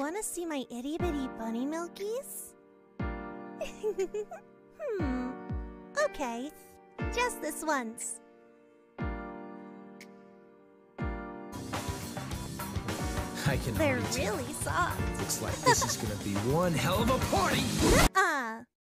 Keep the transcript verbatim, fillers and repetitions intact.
want to see my itty-bitty bunny milkies? Hmm. Okay. Just this once. I can They're already tell. really soft. Looks like this is gonna be one hell of a party!